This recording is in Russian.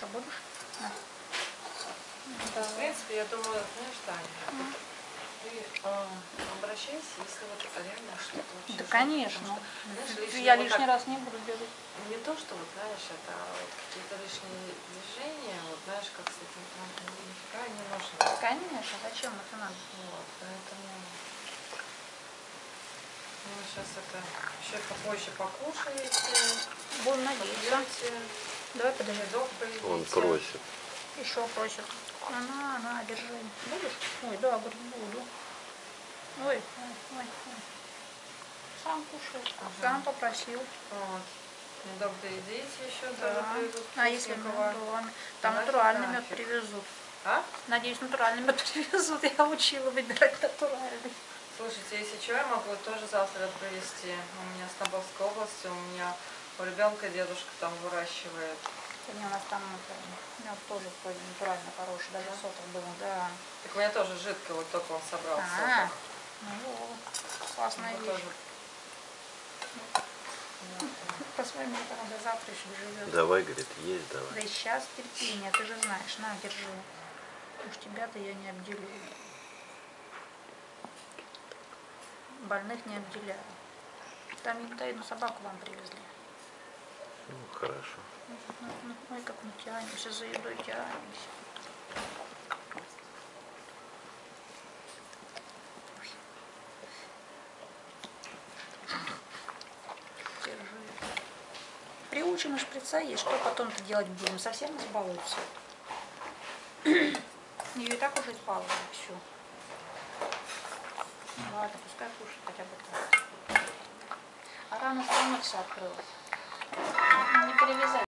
Что будешь? Да. В принципе, я думаю, знаешь, Таня, ты обращайся, если вот реально что-то вообще. Да, конечно. Что, знаешь, Я вот лишний так, раз не буду делать. не то, что вот, знаешь, это вот какие-то лишние движения, вот знаешь, как с этим нифига не нужно. Конечно, зачем это надо? Вот, поэтому ну, сейчас это еще попозже покушаете, Будем надеяться. попьете, Давай подожди. медок поедите. Он просит. Еще просит. На, держи. Будешь? Ой, да, говорит, буду. Ой. Сам кушай. Сам попросил. Вот. Медок доедите еще, Да. тоже привезут А если вкусненького. там На натуральный мед нафиг. привезут. А? Надеюсь, натуральный мед привезут. Я учила выбирать натуральный. Слушайте, если что, я могу тоже завтра привезти. У меня с Тамбовской области, у меня у ребенка дедушка там выращивает. Сегодня у нас там мед тоже вроде натурально хороший, даже соток был. Да. Так у меня тоже жидкий, вот только он собрал А, соток. ну, классная Ну, вещь. тоже. Посмотрим, как она до завтра еще доживет. Давай, говорит, есть Да давай. и сейчас терпение, ты же знаешь. На, держи. Уж тебя-то я не обделю. Больных не обделяю. Там янтарную собаку вам привезли. Ну, хорошо. Ой, как мы тянемся, за едой тянемся. Держи. Приучим и шприца есть. Что потом-то делать будем? Совсем избалуются. Ее и так уже избаловали всю. Ладно, пускай кушает хотя бы так. А рана все равно вся открылась. Не перевязать.